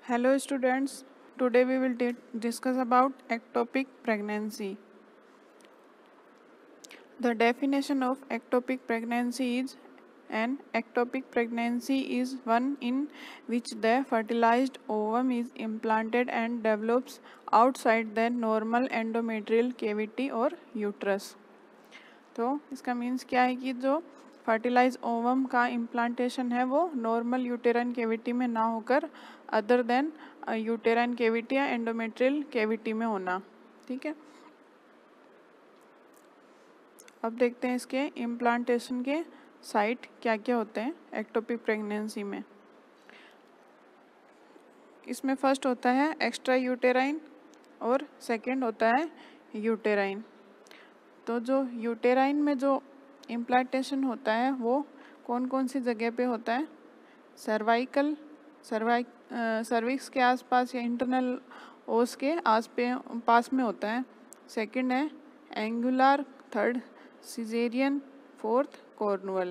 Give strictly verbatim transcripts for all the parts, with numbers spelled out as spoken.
Hello students, today we will di- discuss about ectopic pregnancy. The definition of ectopic pregnancy is an ectopic pregnancy is one in which the fertilized ovum is implanted and develops outside the normal endometrial cavity or uterus. तो इसका means क्या है कि जो fertilise ovum का implantation है वो normal uterine cavity में ना होकर अदर देन यूटेराइन केविटी या एंडोमेट्रियल केविटी में होना। ठीक है, अब देखते हैं इसके इम्प्लांटेशन के साइट क्या क्या होते हैं एक्टोपिक प्रेगनेंसी में। इसमें फर्स्ट होता है एक्स्ट्रा यूटेराइन और सेकंड होता है यूटेराइन। तो जो यूटेराइन में जो इम्प्लांटेशन होता है वो कौन कौन सी जगह पे होता है? सर्वाइकल सर्वाइक सर्विक्स के आसपास या इंटरनल ओस के आस पे पास में होता है। सेकंड है angular, third cesarean, fourth cornual.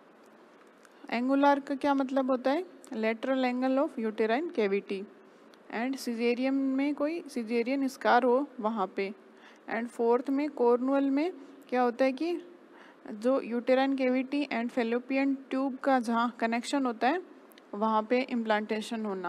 Angular का क्या मतलब होता है? Lateral angle of uterine cavity. And cesarean में कोई सिजेरियन स्कार हो वहाँ पे। एंड फोर्थ में कॉर्नुअल में क्या होता है कि जो uterine cavity and fallopian tube का जहाँ कनेक्शन होता है वहाँ पे इम्प्लांटेशन होना।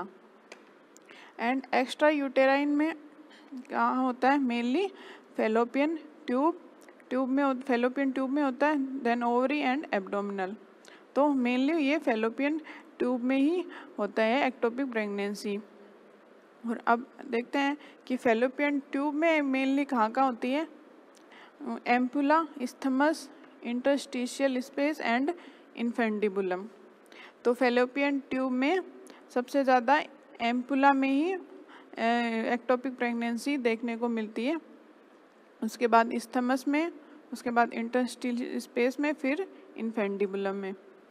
एंड एक्स्ट्रा यूटेराइन में कहाँ होता है? मेनली फेलोपियन ट्यूब ट्यूब में फेलोपियन ट्यूब में होता है, देन ओवरी एंड एब्डोमिनल। तो मेनली ये फेलोपियन ट्यूब में ही होता है एक्टोपिक प्रेगनेंसी। और अब देखते हैं कि फेलोपियन ट्यूब में मेनली कहाँ कहाँ होती है? Ampulla, isthmus, interstitial space and infundibulum. तो फेलोपियन ट्यूब में सबसे ज़्यादा एम्पुला में ही एक्टोपिक प्रेगनेंसी देखने को मिलती है, उसके बाद इस्थमस में, उसके बाद इंटरस्टिशियल स्पेस में, फिर इन्फेंडिबुलम में,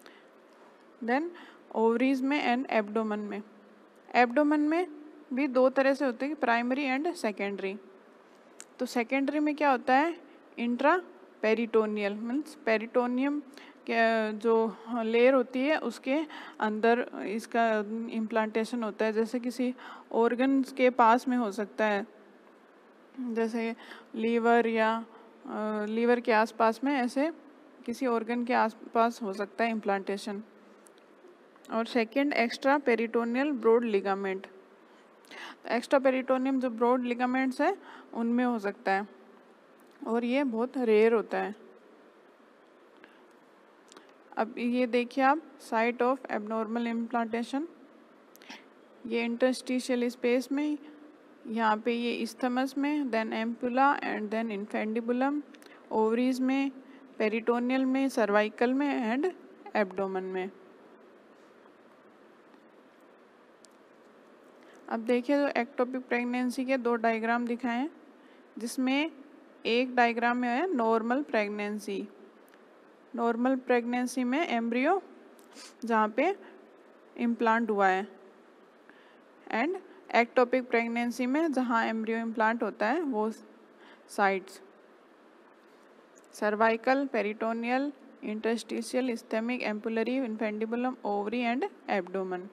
देन ओवरीज में एंड एब्डोमन में। एब्डोमन में भी दो तरह से होते हैं, प्राइमरी एंड सेकेंडरी। तो सेकेंडरी में क्या होता है? इंट्रा पेरिटोनियल मीन्स पेरिटोनियम के जो लेयर होती है उसके अंदर इसका इम्प्लांटेशन होता है। जैसे किसी ऑर्गन्स के पास में हो सकता है, जैसे लीवर या लीवर के आसपास में, ऐसे किसी ऑर्गन के आसपास हो सकता है इम्प्लांटेशन। और second extra peritoneal broad ligament. Extra peritoneum जो ब्रॉड लिगामेंट्स है उनमें हो सकता है और ये बहुत रेयर होता है। अब ये देखिए आप, साइट ऑफ एबनॉर्मल इम्प्लांटेशन, ये इंटरस्टिशियल स्पेस में, यहाँ पे ये इस्थमस में, then ampulla and then infundibulum, ovaries में, पेरिटोनियल में, सर्वाइकल में एंड एब्डोमन में। अब देखिए जो एक्टोपिक प्रेगनेंसी के दो डायग्राम दिखाए हैं, जिसमें एक डायग्राम में है नॉर्मल प्रेगनेंसी। नॉर्मल प्रेगनेंसी में एम्ब्रियो जहाँ पे इम्प्लांट हुआ है, एंड एक्टोपिक प्रेगनेंसी में जहाँ एम्ब्रियो इम्प्लांट होता है वो sites cervical, peritoneal, interstitial, isthmic, ampullary, infundibulum, ovary and abdomen.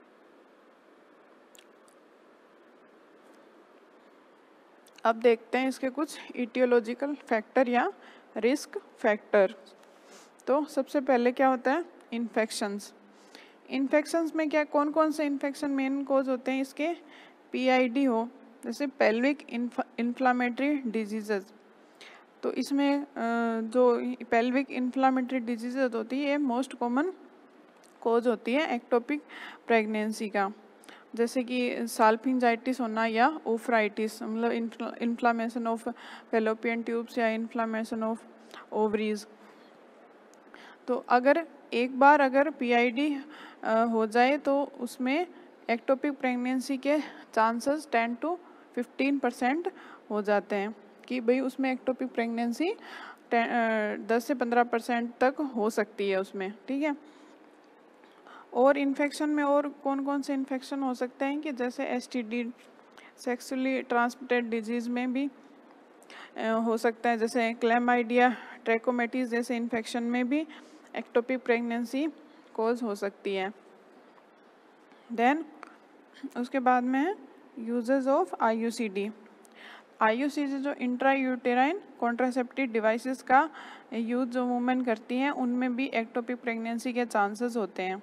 अब देखते हैं इसके कुछ इटियोलॉजिकल फैक्टर या रिस्क फैक्टर। तो सबसे पहले क्या होता है? इन्फेक्शंस। इन्फेक्शंस में क्या कौन कौन से इन्फेक्शन मेन कोज होते हैं इसके? पीआईडी हो, जैसे पेल्विक इन्फ्लामेटरी डिजीजेज। तो इसमें जो पेल्विक इन्फ्लामेटरी डिजीजेज होती है ये मोस्ट कॉमन कोज होती है एक्टोपिक प्रेगनेंसी का, जैसे कि साल्फिंजाइटिस होना या ओफ्राइटिस, मतलब इन्फ्लामेशन ऑफ फेलोपियन ट्यूब्स या इन्फ्लामेशन ऑफ ओवरीज। तो अगर एक बार अगर पीआईडी हो जाए तो उसमें एक्टोपिक प्रेगनेंसी के chances ten to fifteen percent हो जाते हैं कि भाई उसमें एक्टोपिक प्रेगनेंसी दस से पंद्रह परसेंट तक हो सकती है उसमें। ठीक है, और इन्फेक्शन में और कौन कौन से इन्फेक्शन हो सकते हैं कि जैसे एसटीडी, सेक्सुअली ट्रांसमिटेड डिजीज़ में भी हो सकता है, जैसे क्लैमाइडिया, ट्रैकोमेटिस जैसे इन्फेक्शन में भी एक्टोपिक प्रेगनेंसी कॉज हो सकती है। देन उसके बाद में है uses of I U C D. I U C D जो इंट्रा यूटेराइन कॉन्ट्रासेप्टिव डिवाइसेस का यूज जो वुमेन करती हैं उनमें भी एक्टोपिक प्रेगनेंसी के चांसेस होते हैं,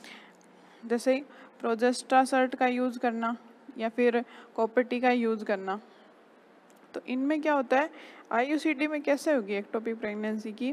जैसे प्रोजेस्टासर्ट का यूज़ करना या फिर कॉपर्टी का यूज़ करना। तो इनमें क्या होता है, आई यू सी डी में कैसे होगी एक्टोपिक प्रेगनेंसी की,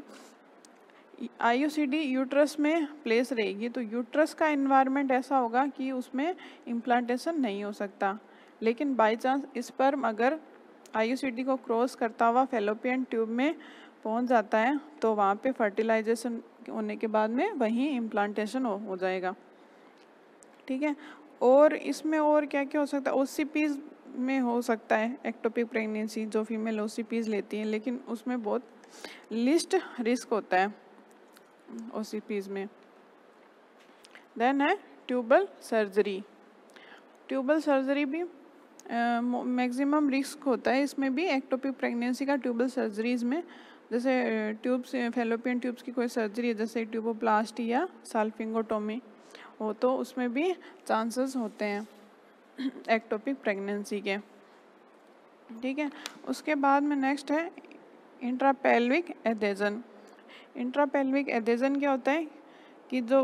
I U C D uterus में प्लेस रहेगी, तो यूट्रस का एनवायरनमेंट ऐसा होगा कि उसमें इम्प्लांटेशन नहीं हो सकता। लेकिन बाई चांस स्पर्म अगर आई यू सी डी को क्रॉस करता हुआ फेलोपियन ट्यूब में पहुंच जाता है तो वहाँ पे फर्टिलाइजेशन होने के बाद में वहीं इम्प्लांटेशन हो, हो जाएगा। ठीक है, और इसमें और क्या क्या हो सकता है, ओ सी पीज़ में हो सकता है एक्टोपिक प्रेगनेंसी, जो फीमेल ओ सी पीज़ लेती हैं, लेकिन उसमें बहुत लिस्ट रिस्क होता है ओ सी पीज़ में। देन है ट्यूबल सर्जरी। ट्यूबल सर्जरी भी मैक्सिमम रिस्क होता है इसमें भी एक्टोपिक प्रेगनेंसी का ट्यूबल सर्जरीज में, जैसे ट्यूब्स फेलोपियन ट्यूब्स की कोई सर्जरी है जैसे ट्यूबोप्लास्टी या साल्फिंगोटोमी हो तो उसमें भी चांसेस होते हैं एक्टोपिक प्रेगनेंसी के। ठीक है, उसके बाद में नेक्स्ट है इंट्रापेल्विक एडेजन। इंट्रापेल्विक एडेजन क्या होता है कि जो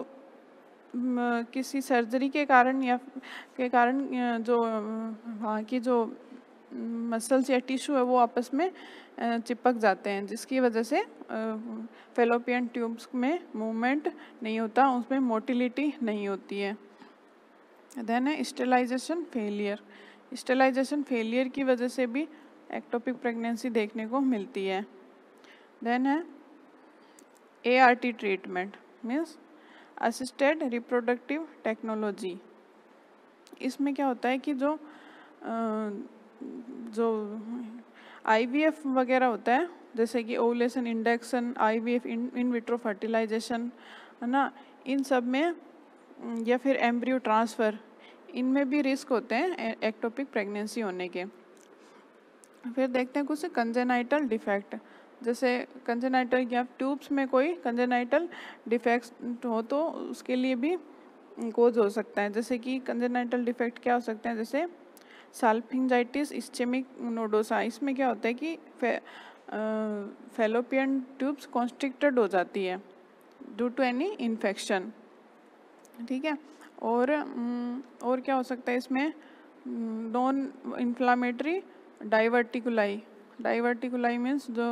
म, किसी सर्जरी के कारण या के कारण जो वहाँ की जो मसल्स या टिश्यू है वो आपस में चिपक जाते हैं, जिसकी वजह से फेलोपियन ट्यूब्स में मूवमेंट नहीं होता, उसमें मोटिलिटी नहीं होती है। देन है स्टेलाइजेशन फेलियर। स्टेलाइजेशन फेलियर की वजह से भी एक्टोपिक प्रेगनेंसी देखने को मिलती है। देन है A R T treatment, means assisted reproductive technology. इसमें क्या होता है कि जो जो आई वी एफ वगैरह होता है, जैसे कि ovulation induction, I V F, in vitro fertilization, है ना, इन सब में, या फिर एम्ब्रियो ट्रांसफ़र, इनमें भी रिस्क होते हैं एक्टोपिक प्रेगनेंसी होने के। फिर देखते हैं कुछ कंजेनाइटल डिफेक्ट, जैसे कंजेनाइटल या ट्यूब्स में कोई कंजेनाइटल डिफेक्ट हो तो उसके लिए भी कोज हो सकता है। जैसे कि कंजेनाइटल डिफेक्ट क्या हो सकते हैं, जैसे साल्फिंजाइटिस इस्चेमिक नोडोसा। इसमें क्या होता है कि फे, फेलोपियन ट्यूब्स कॉन्स्ट्रिक्टेड हो जाती है ड्यू टू एनी इन्फेक्शन। ठीक है, और और क्या हो सकता है इसमें, non inflammatory diverticulae. Diverticulae means जो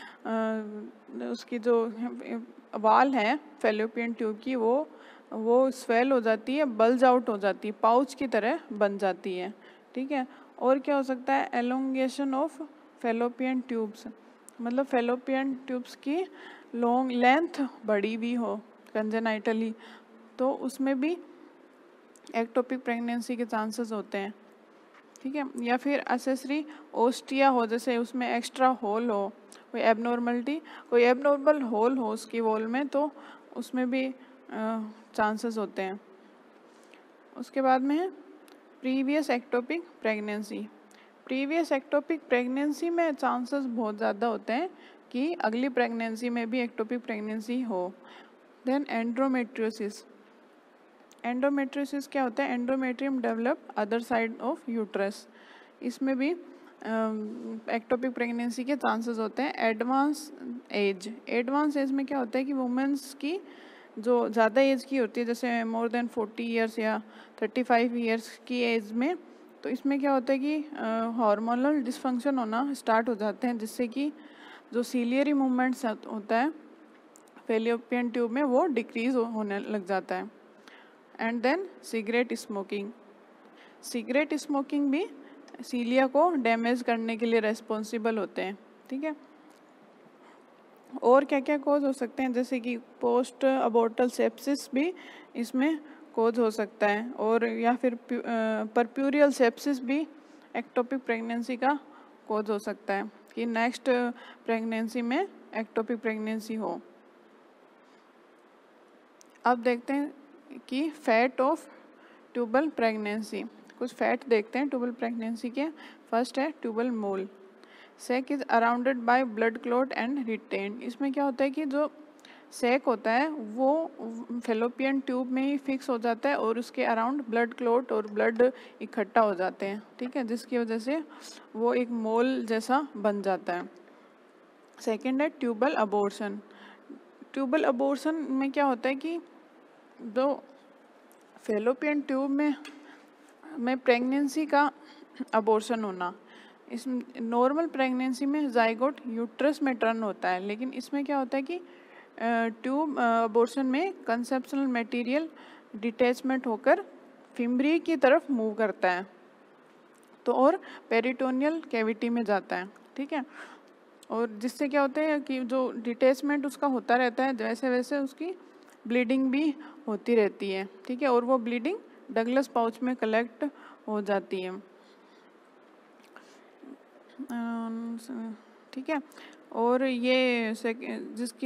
आ, उसकी जो वाल है फेलोपियन ट्यूब की वो वो स्वेल हो जाती है, बल्ज आउट हो जाती है, पाउच की तरह बन जाती है। ठीक है, और क्या हो सकता है, एलोंगेशन ऑफ फेलोपियन ट्यूब्स, मतलब फेलोपियन ट्यूब्स की लॉन्ग लेंथ बड़ी भी हो कंजेनाइटली, तो उसमें भी एक्टोपिक प्रेगनेंसी के चांसेस होते हैं। ठीक है, या फिर असेसरी ओस्टिया हो, जैसे उसमें एक्स्ट्रा होल हो, कोई एबनॉर्मलिटी, कोई एबनॉर्मल होल हो उसकी वॉल में, तो उसमें भी चांसेस होते हैं। उसके बाद में है previous ectopic pregnancy. Previous ectopic pregnancy में चांसेस बहुत ज़्यादा होते हैं कि अगली प्रेगनेंसी में भी एक्टोपिक प्रेगनेंसी हो। Then endometriosis. एंडोमेट्रियोसिस क्या होता है, endometrium develop other side of uterus. इसमें भी एक्टोपिक प्रेगनेंसी के चांसेस होते हैं। Advance as. एडवांस एज में क्या होता है कि वुमेन्स की जो ज़्यादा एज की होती है, जैसे मोर देन फोर्टी ईयर्स या थर्टी फाइव ईयर्स की एज में, तो इसमें क्या होता है कि हार्मोनल डिसफंक्शन होना स्टार्ट हो जाते हैं, जिससे कि जो सीलियरी मूवमेंट्स होता है फेलोपियन ट्यूब में वो डिक्रीज होने लग जाता है। And then cigarette smoking. Cigarette smoking भी सीलिया को डैमेज करने के लिए रेस्पॉन्सिबल होते हैं। ठीक है, और क्या क्या कोज हो सकते हैं, जैसे कि पोस्ट अबॉर्टल सेप्सिस भी इसमें कोज हो सकता है, और या फिर परप्यूरियल सेप्सिस भी एक्टोपिक प्रेगनेंसी का कोज हो सकता है कि नेक्स्ट प्रेगनेंसी में एक्टोपिक प्रेगनेंसी हो। अब देखते हैं कि फैट ऑफ ट्यूबल प्रेगनेंसी। कुछ फैट देखते हैं ट्यूबल प्रेगनेंसी के। फर्स्ट है tubal mole. Sac is arounded by blood clot and retain. इसमें क्या होता है कि जो सैक होता है वो फेलोपियन ट्यूब में ही फिक्स हो जाता है और उसके अराउंड ब्लड क्लॉट और ब्लड इकट्ठा हो जाते हैं, ठीक है, जिसकी वजह से वो एक मोल जैसा बन जाता है। सेकेंड है ट्यूबल अबॉर्शन। ट्यूबल अबॉर्शन में क्या होता है कि जो फेलोपियन ट्यूब में में प्रेगनेंसी का अबॉर्शन होना, इस नॉर्मल प्रेगनेंसी में जाइगोट यूट्रस में टर्न होता है, लेकिन इसमें क्या होता है कि ट्यूब अबॉर्शन में कंसेप्शनल मटेरियल डिटैचमेंट होकर फिम्बरी की तरफ मूव करता है तो और पेरिटोनियल कैविटी में जाता है, ठीक है, और जिससे क्या होता है कि जो डिटैचमेंट उसका होता रहता है वैसे वैसे उसकी ब्लीडिंग भी होती रहती है, ठीक है, और वो ब्लीडिंग डगलस पाउच में कलेक्ट हो जाती है, ठीक है। और ये जिसकी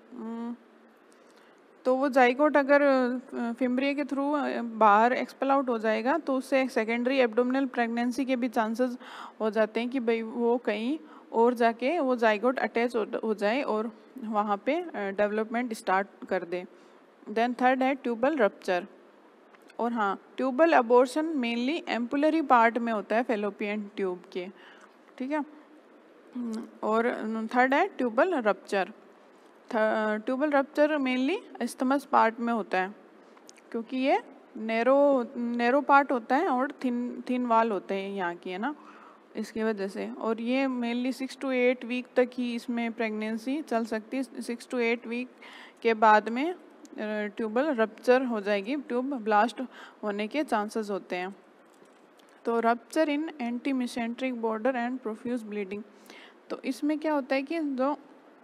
तो वो जाइगोट अगर फिम्बरी के थ्रू बाहर एक्सपेल आउट हो जाएगा तो उससे एक सेकेंडरी एब्डोमिनल प्रेगनेंसी के भी चांसेस हो जाते हैं कि भाई वो कहीं और जाके वो जाइगोट अटैच हो जाए और वहाँ पे डेवलपमेंट स्टार्ट कर दे। देन थर्ड है ट्यूबल रप्चर। और हाँ, tubal abortion mainly ampullary part में होता है फेलोपियन ट्यूब के, ठीक है। और थर्ड है tubal rupture. Tubal rupture mainly isthmus part में होता है क्योंकि ये नैरो नैरो पार्ट होता है और थिन थिन वाल होते हैं यहाँ की, है ना, इसकी वजह से। और ये mainly six to eight week तक ही इसमें प्रेगनेंसी चल सकती है। सिक्स टू एट वीक के बाद में ट्यूबल रप्चर हो जाएगी, ट्यूब ब्लास्ट होने के चांसेस होते हैं। तो rupture in anti mesenteric border and profuse bleeding, तो इसमें क्या होता है कि जो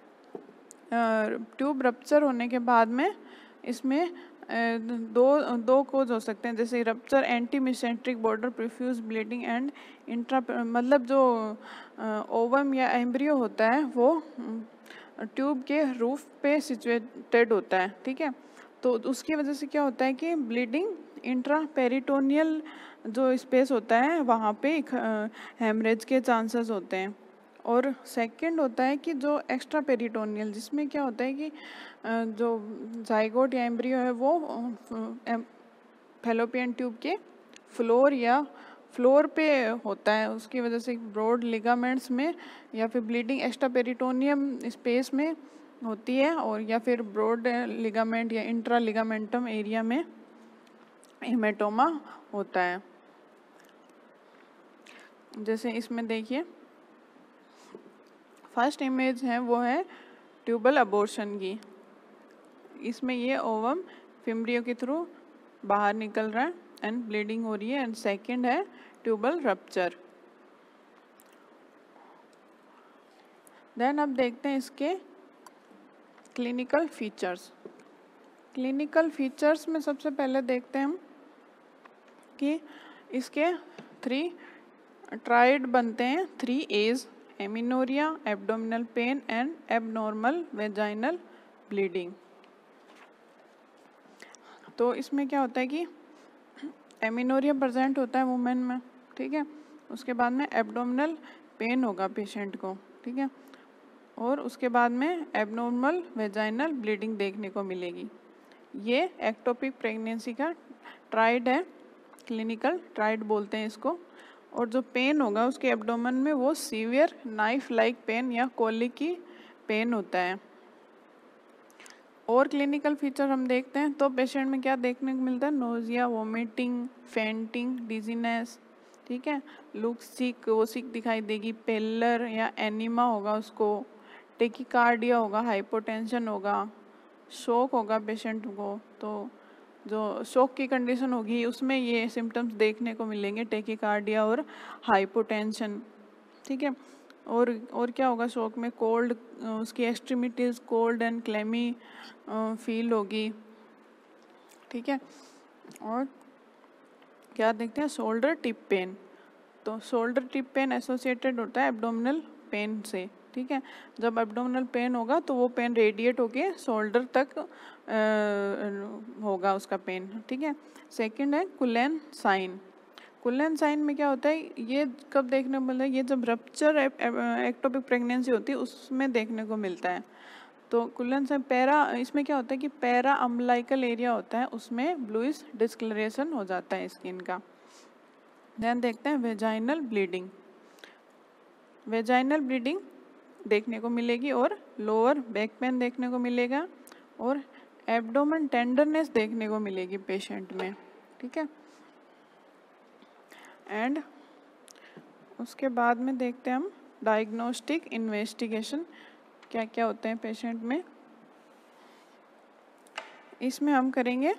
ट्यूब रप्चर होने के बाद में इसमें दो दो कोज हो सकते हैं, जैसे rupture anti mesenteric border profuse bleeding and intra, मतलब जो ओवम या एम्ब्रियो होता है वो ट्यूब के रूफ पे सिचुएटेड होता है, ठीक है, तो उसकी वजह से क्या होता है कि ब्लीडिंग इंट्रा पेरिटोनियल जो स्पेस होता है वहाँ पे हेमरेज के चांसेस होते हैं। और सेकंड होता है कि जो एक्स्ट्रा पेरिटोनियल, जिसमें क्या होता है कि जो जाइगोट या एम्ब्रियो है वो फेलोपियन ट्यूब के फ्लोर या फ्लोर पे होता है, उसकी वजह से ब्रॉड लिगामेंट्स में या फिर ब्लीडिंग एक्स्ट्रा पेरिटोनियम स्पेस में होती है, और या फिर ब्रॉड लिगामेंट या इंट्रा लिगामेंटम एरिया में हेमेटोमा होता है। जैसे इसमें देखिए फर्स्ट इमेज है वो है ट्यूबल अबॉर्शन की, इसमें ये ओवम फिम्ब्रियो के थ्रू बाहर निकल रहा है एंड ब्लीडिंग हो रही है। एंड सेकंड है ट्यूबल रप्चर। देन अब देखते हैं इसके क्लिनिकल फीचर्स। क्लिनिकल फीचर्स में सबसे पहले देखते हैं हम कि इसके थ्री ट्राइड बनते हैं, three A's, amenorrhoea, abdominal pain and abnormal vaginal bleeding. तो इसमें क्या होता है कि एमिनोरिया प्रेजेंट होता है वुमेन में, ठीक है, उसके बाद में एब्डोमिनल पेन होगा पेशेंट को, ठीक है, और उसके बाद में एबनॉर्मल वेजाइनल ब्लीडिंग देखने को मिलेगी। ये एक्टोपिक प्रेगनेंसी का ट्राइड है, क्लिनिकल ट्राइड बोलते हैं इसको। और जो पेन होगा उसके एब्डोमेन में वो सीवियर नाइफ लाइक पेन या कोलिक की पेन होता है। और क्लिनिकल फीचर हम देखते हैं तो पेशेंट में क्या देखने को मिलता है, नोजिया, वोमिटिंग, फेंटिंग, डिजीनेस, ठीक है, लुक सिक, वो सिक दिखाई देगी, पेलर या एनीमा होगा उसको, टेकिकार्डिया होगा, हाइपोटेंशन होगा, शॉक होगा पेशेंट को, तो जो शॉक की कंडीशन होगी उसमें ये सिम्टम्स देखने को मिलेंगे, टेकिकार्डिया और हाइपोटेंशन, ठीक है। और और क्या होगा शॉक में, कोल्ड, उसकी extremities cold and clammy feel होगी, ठीक है। और क्या देखते हैं, शोल्डर टिप पेन, तो शोल्डर टिप पेन एसोसिएटेड होता है एब्डोमिनल पेन से, ठीक है, जब एब्डोमिनल पेन होगा तो वो पेन रेडिएट होके शोल्डर तक आ, होगा उसका पेन, ठीक है। सेकंड है कुलेन साइन। कुलेन साइन में क्या होता है, ये कब देखने को मिलता है, ये जब रप्चर एक्टोपिक प्रेगनेंसी होती है उसमें देखने को मिलता है। तो कुलन से पैरा, इसमें क्या होता है कि पैरा अम्बलाइकल एरिया होता है, उसमें ब्लूइश डिस्कलरेशन हो जाता है स्किन का। ध्यान देखते हैं वेजाइनल ब्लीडिंग। वेजाइनल ब्लीडिंग देखने को मिलेगी और लोअर बैक पेन देखने को मिलेगा और एब्डोमेन टेंडरनेस देखने को मिलेगी पेशेंट में, ठीक है। एंड उसके बाद में देखते हैं हम डायग्नोस्टिक इन्वेस्टिगेशन क्या क्या होते हैं पेशेंट में। इसमें हम करेंगे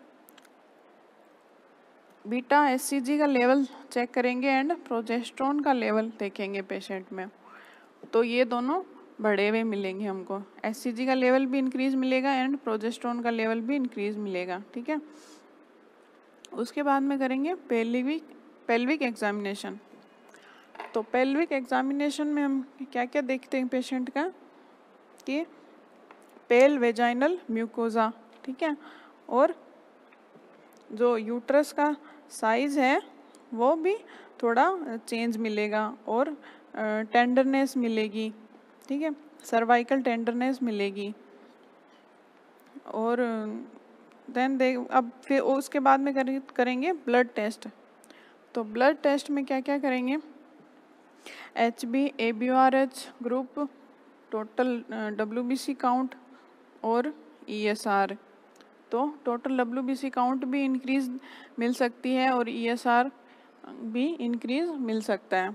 बीटा एससीजी का लेवल चेक करेंगे एंड प्रोजेस्टेरोन का लेवल देखेंगे पेशेंट में। तो ये दोनों बढ़े हुए मिलेंगे हमको, एससीजी का लेवल भी इंक्रीज मिलेगा एंड प्रोजेस्टेरोन का लेवल भी इंक्रीज मिलेगा, ठीक है। उसके बाद में करेंगे पेल्विक पेल्विक एग्जामिनेशन। तो पेल्विक एग्जामिनेशन में हम क्या क्या देखते हैं पेशेंट का कि पेल वेजाइनल म्यूकोजा, ठीक है, और जो यूट्रस का साइज है वो भी थोड़ा चेंज मिलेगा और टेंडरनेस मिलेगी, ठीक है, सर्वाइकल टेंडरनेस मिलेगी। और देन दे अब फिर उसके बाद में करें, करेंगे ब्लड टेस्ट। तो ब्लड टेस्ट में क्या क्या करेंगे, H B A B R H group, total W B C count और ई एस आर। तो total W B C count भी इंक्रीज मिल सकती है और ई एस आर भी इंक्रीज मिल सकता है।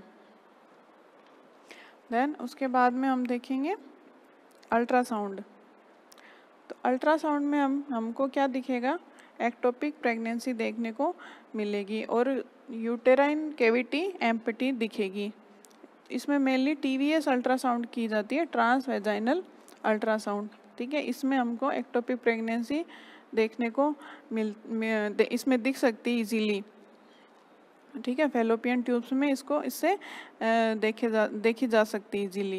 देन उसके बाद में हम देखेंगे अल्ट्रासाउंड। तो अल्ट्रासाउंड में हम हमको क्या दिखेगा, एक्टोपिक प्रेगनेंसी देखने को मिलेगी और यूटेराइन कैविटी एम्प्टी दिखेगी। इसमें मेनली टीवीएस अल्ट्रासाउंड की जाती है, ट्रांस वेजाइनल अल्ट्रासाउंड, ठीक है। इसमें हमको एक्टोपिक प्रेगनेंसी देखने को मिल इसमें दिख सकती है इजीली, ठीक है। फैलोपियन ट्यूब्स में इसको इससे देखे जा देखी जा सकती है इजीली।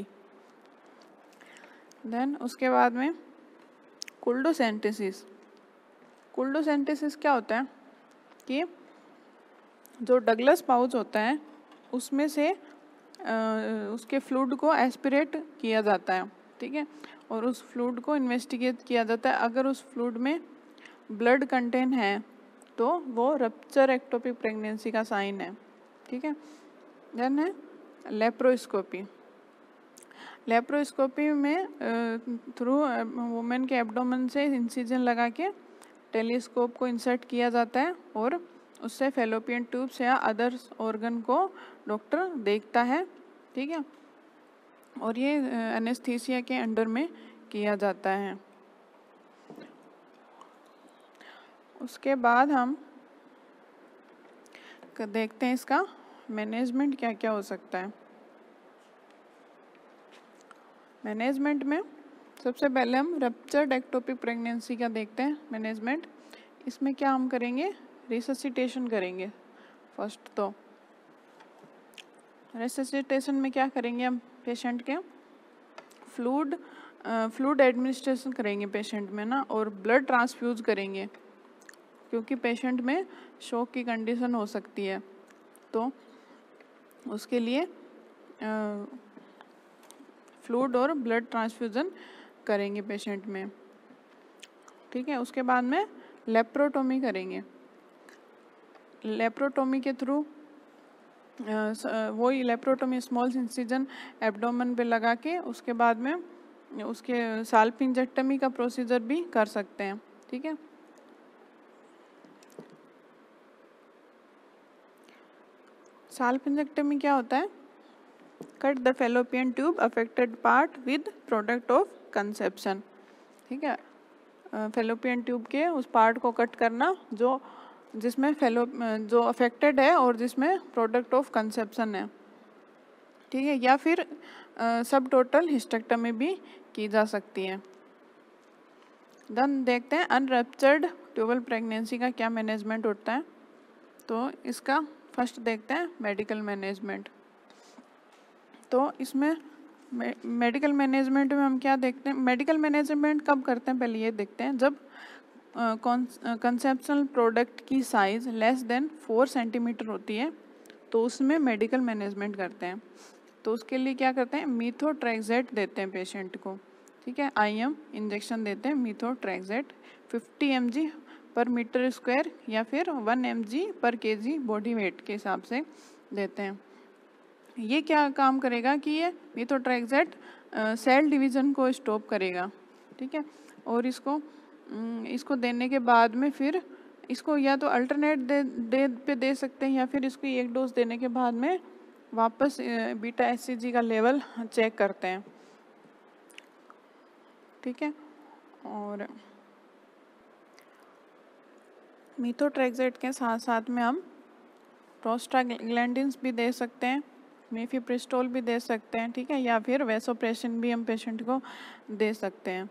देन उसके बाद में कुल्डोसेंटेसिस। कुल्डोसेंटेसिस क्या होता है कि जो डगलस पाउच होता है उसमें से आ, उसके फ्लूइड को एस्पिरेट किया जाता है, ठीक है, और उस फ्लूइड को इन्वेस्टिगेट किया जाता है। अगर उस फ्लूइड में ब्लड कंटेन है तो वो रप्चर एक्टोपिक प्रेगनेंसी का साइन है, ठीक है। देन है लेप्रोस्कोपी। लेप्रोस्कोपी में थ्रू वुमेन के एब्डोमेन से इंसिजन लगा के टेलीस्कोप को इंसर्ट किया जाता है और उससे फैलोपियन ट्यूब्स या अदर ऑर्गन को डॉक्टर देखता है, ठीक है, और ये एनेस्थीसिया के अंडर में किया जाता है। उसके बाद हम देखते हैं इसका मैनेजमेंट क्या क्या हो सकता है। मैनेजमेंट में सबसे पहले हम रप्चर्ड एक्टोपिक प्रेगनेंसी का देखते हैं मैनेजमेंट। इसमें क्या हम करेंगे, रिससिटेशन करेंगे फर्स्ट। तो रिससिटेशन में क्या करेंगे हम, पेशेंट के फ्लूइड फ्लूइड एडमिनिस्ट्रेशन करेंगे पेशेंट में ना, और ब्लड ट्रांसफ्यूज करेंगे क्योंकि पेशेंट में शॉक की कंडीशन हो सकती है। तो उसके लिए फ्लूइड और ब्लड ट्रांसफ्यूजन करेंगे पेशेंट में, ठीक है। उसके बाद में लेप्रोटोमी करेंगे। लेप्रोटोमी के थ्रू वही लेप्रोटोमी स्मॉल इंसिजन एब्डोमेन पे लगा के उसके बाद में उसके साल्पिंजेक्टमी का प्रोसीजर भी कर सकते हैं, ठीक है। साल्पिंजेक्टमी क्या होता है, cut the fallopian tube affected part with product of conception, ठीक है। फैलोपियन ट्यूब के उस पार्ट को कट करना जो जिसमें फेलो जो अफेक्टेड है और जिसमें प्रोडक्ट ऑफ कंसेप्शन है, ठीक है, या फिर सब टोटल हिस्टेक्टमी भी की जा सकती है। देन देखते हैं अनरप्चर्ड ट्यूबल प्रेगनेंसी का क्या मैनेजमेंट होता है। तो इसका फर्स्ट देखते हैं मेडिकल मैनेजमेंट। तो इसमें मे, मेडिकल मैनेजमेंट में हम क्या देखते हैं, मेडिकल मैनेजमेंट कब करते हैं पहले ये देखते हैं, जब कंसेप्शनल प्रोडक्ट की size less than four centimetre होती है तो उसमें मेडिकल मैनेजमेंट करते हैं। तो उसके लिए क्या करते हैं, मीथोट्रेक्सेट देते हैं पेशेंट को, ठीक है, आई एम इंजेक्शन देते हैं मीथोट्रेक्सेट फिफ्टी एम जी पर मीटर स्क्वायर या फिर वन एम जी पर के जी बॉडी वेट के हिसाब से देते हैं। ये क्या काम करेगा कि ये मीथोट्रेक्सेट सेल डिवीज़न को स्टॉप करेगा, ठीक है। और इसको इसको देने के बाद में फिर इसको या तो अल्टरनेट दे, दे पे दे सकते हैं या फिर इसको एक डोज देने के बाद में वापस बीटा एचसीजी का लेवल चेक करते हैं, ठीक है। और मीथोट्रेक्सेट के साथ साथ में हम प्रोस्टाग्लैंडिन्स भी दे सकते हैं, मीफिप्रिस्टोल भी दे सकते हैं, ठीक है, या फिर वैसोप्रेसिन भी हम पेशेंट को दे सकते हैं।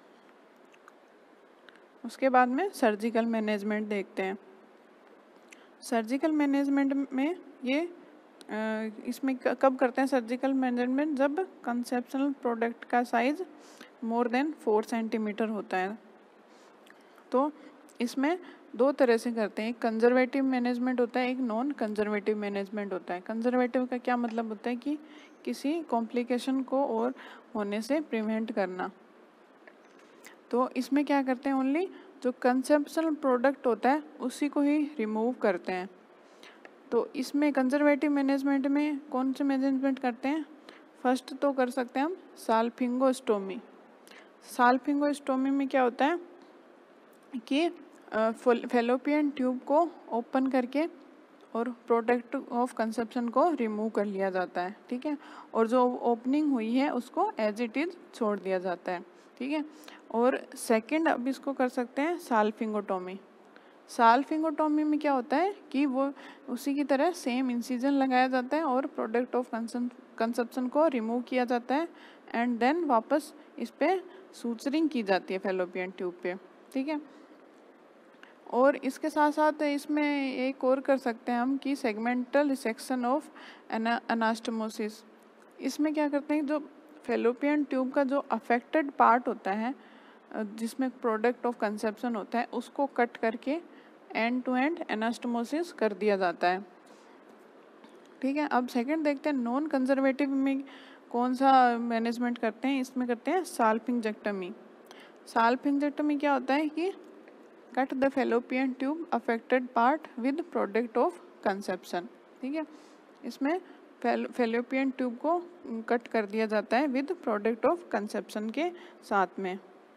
उसके बाद में सर्जिकल मैनेजमेंट देखते हैं। सर्जिकल मैनेजमेंट में ये इसमें कब करते हैं सर्जिकल मैनेजमेंट, जब कंसेप्शनल प्रोडक्ट का size more than four centimetre होता है। तो इसमें दो तरह से करते हैं, एक कंजर्वेटिव मैनेजमेंट होता है, एक नॉन कंजर्वेटिव मैनेजमेंट होता है। कंजर्वेटिव का क्या मतलब होता है कि किसी कॉम्प्लिकेशन को और होने से प्रिवेंट करना। तो इसमें क्या करते हैं, ओनली जो कंसेप्शनल प्रोडक्ट होता है उसी को ही रिमूव करते हैं। तो इसमें कंजर्वेटिव मैनेजमेंट में कौन से मैनेजमेंट करते हैं, फर्स्ट तो कर सकते हैं हम साल्फिंगोस्टोमी। साल्फिंगोस्टोमी में क्या होता है कि फैलोपियन ट्यूब को ओपन करके और प्रोडक्ट ऑफ कंसेप्शन को रिमूव कर लिया जाता है, ठीक है। और जो ओपनिंग हुई है उसको एज इट इज छोड़ दिया जाता है, ठीक है। और सेकंड अब इसको कर सकते हैं साल्फिंगोटोमी। साल्फिंगोटोमी में क्या होता है कि वो उसी की तरह सेम इंसिजन लगाया जाता है और प्रोडक्ट ऑफ कंसेप्शन को रिमूव किया जाता है एंड देन वापस इस पर सूचरिंग की जाती है फैलोपियन ट्यूब पे, ठीक है। और इसके साथ साथ इसमें एक और कर सकते हैं हम कि सेगमेंटल रिसेक्शन ऑफ एनास्टोमोसिस। इसमें क्या करते हैं, जो फैलोपियन ट्यूब का जो अफेक्टेड पार्ट होता है जिसमें प्रोडक्ट ऑफ कंसेप्शन होता है उसको कट करके एंड टू एंड एनास्टोमोसिस कर दिया जाता है, ठीक है। अब सेकंड देखते हैं नॉन कंजर्वेटिव में कौन सा मैनेजमेंट करते हैं। इसमें करते हैं साल्फिंजेक्टमी। साल्फिंजेक्टमी क्या होता है कि cut the fallopian tube affected part with product of conception, ठीक है। इसमें फैलोपियन ट्यूब को कट कर दिया जाता है विद प्रोडक्ट ऑफ कंसेप्शन के साथ में।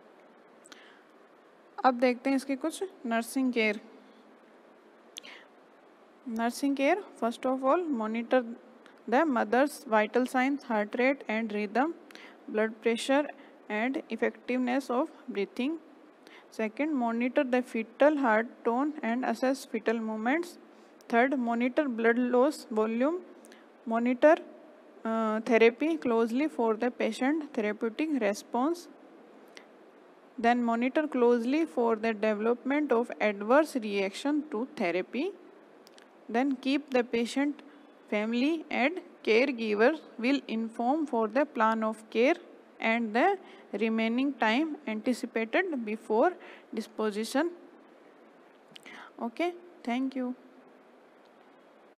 अब देखते हैं इसके कुछ nursing care. Nursing care first of all monitor the mother's vital signs, heart rate and rhythm, blood pressure and effectiveness of breathing. Second, monitor the fetal heart tone and assess fetal movements. Third, monitor blood loss volume. Monitor uh, therapy closely for the patient therapeutic response. Then monitor closely for the development of adverse reaction to therapy. Then keep the patient, family and caregiver will inform for the plan of care and the remaining time anticipated before disposition. Okay, thank you.